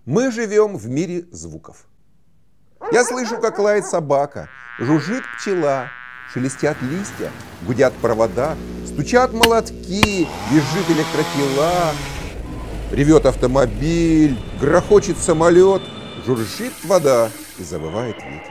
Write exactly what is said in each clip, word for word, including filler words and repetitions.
Мы живем в мире звуков. Я слышу, как лает собака, жужжит пчела, шелестят листья, гудят провода, стучат молотки, визжит электрокила, ревет автомобиль, грохочет самолет, жужжит вода и завывает ветер.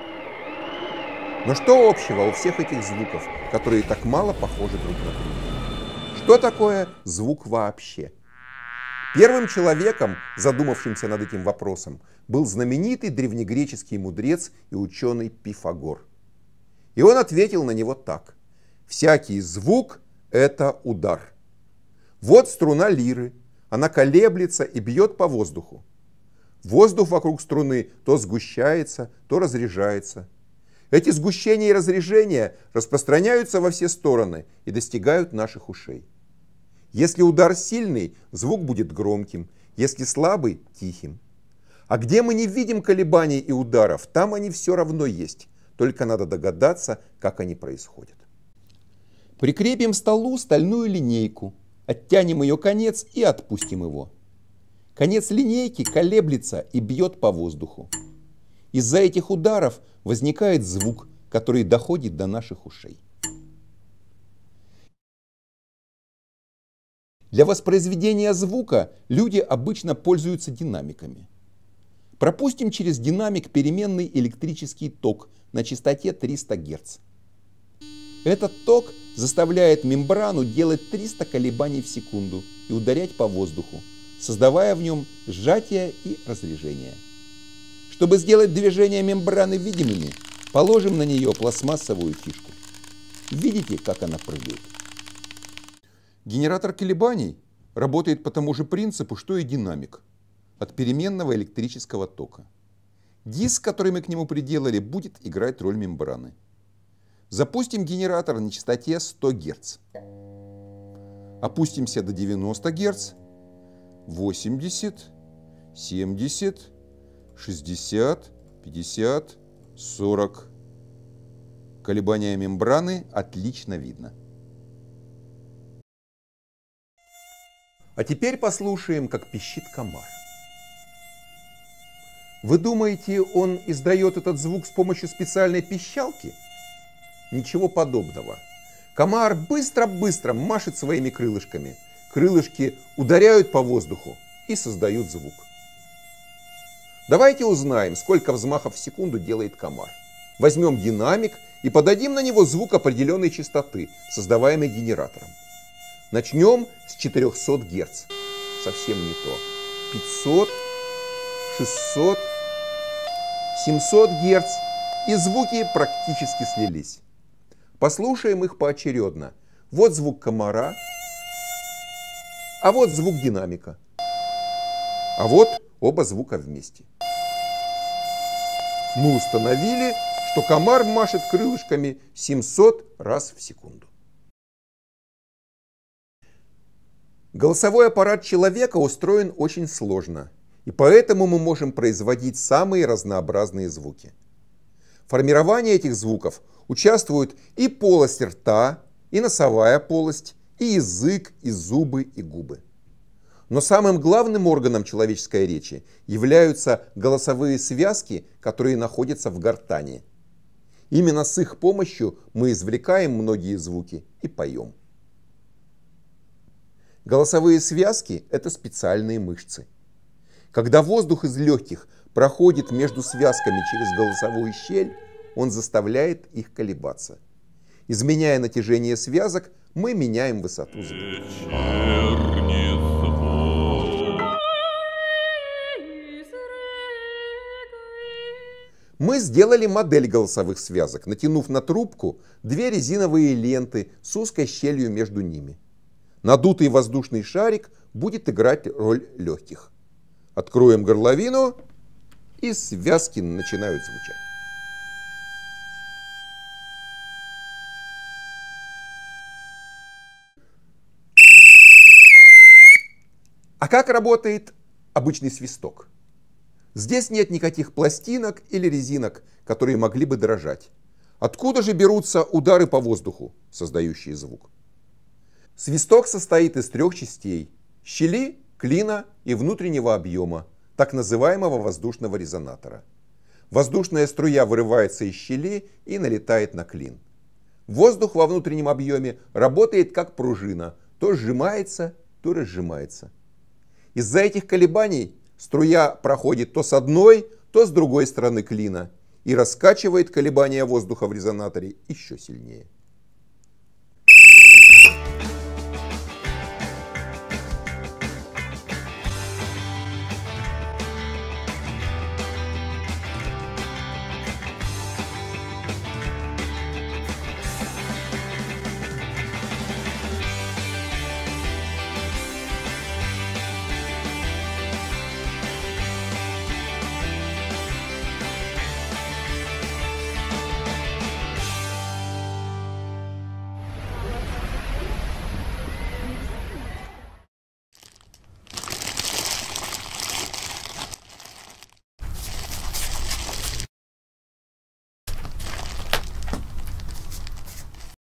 Но что общего у всех этих звуков, которые так мало похожи друг на друга? Что такое звук вообще? Первым человеком, задумавшимся над этим вопросом, был знаменитый древнегреческий мудрец и ученый Пифагор. И он ответил на него так. Всякий звук – это удар. Вот струна лиры, она колеблется и бьет по воздуху. Воздух вокруг струны то сгущается, то разряжается. Эти сгущения и разрежения распространяются во все стороны и достигают наших ушей. Если удар сильный, звук будет громким, если слабый – тихим. А где мы не видим колебаний и ударов, там они все равно есть, только надо догадаться, как они происходят. Прикрепим к столу стальную линейку, оттянем ее конец и отпустим его. Конец линейки колеблется и бьет по воздуху. Из-за этих ударов возникает звук, который доходит до наших ушей. Для воспроизведения звука люди обычно пользуются динамиками. Пропустим через динамик переменный электрический ток на частоте триста герц. Этот ток заставляет мембрану делать триста колебаний в секунду и ударять по воздуху, создавая в нем сжатие и разрежение. Чтобы сделать движения мембраны видимыми, положим на нее пластмассовую фишку. Видите, как она прыгает? Генератор колебаний работает по тому же принципу, что и динамик, от переменного электрического тока. Диск, который мы к нему приделали, будет играть роль мембраны. Запустим генератор на частоте сто герц. Опустимся до девяноста герц, восемьдесят, семьдесят, шестьдесят, пятьдесят, сорок. Колебания мембраны отлично видно. А теперь послушаем, как пищит комар. Вы думаете, он издает этот звук с помощью специальной пищалки? Ничего подобного. Комар быстро-быстро машет своими крылышками. Крылышки ударяют по воздуху и создают звук. Давайте узнаем, сколько взмахов в секунду делает комар. Возьмем динамик и подадим на него звук определенной частоты, создаваемый генератором. Начнем с четырехсот герц. Совсем не то. пятьсот, шестьсот, семьсот герц. И звуки практически слились. Послушаем их поочередно. Вот звук комара, а вот звук динамика. А вот оба звука вместе. Мы установили, что комар машет крылышками семьсот раз в секунду. Голосовой аппарат человека устроен очень сложно, и поэтому мы можем производить самые разнообразные звуки. В формировании этих звуков участвуют и полость рта, и носовая полость, и язык, и зубы, и губы. Но самым главным органом человеческой речи являются голосовые связки, которые находятся в гортани. Именно с их помощью мы извлекаем многие звуки и поем. Голосовые связки – это специальные мышцы. Когда воздух из легких проходит между связками через голосовую щель, он заставляет их колебаться. Изменяя натяжение связок, мы меняем высоту звука. Мы сделали модель голосовых связок, натянув на трубку две резиновые ленты с узкой щелью между ними. Надутый воздушный шарик будет играть роль легких. Откроем горловину, и связки начинают звучать. А как работает обычный свисток? Здесь нет никаких пластинок или резинок, которые могли бы дрожать. Откуда же берутся удары по воздуху, создающие звук? Свисток состоит из трех частей – щели, клина и внутреннего объема, так называемого воздушного резонатора. Воздушная струя вырывается из щели и налетает на клин. Воздух во внутреннем объеме работает как пружина, то сжимается, то разжимается. Из-за этих колебаний струя проходит то с одной, то с другой стороны клина и раскачивает колебания воздуха в резонаторе еще сильнее.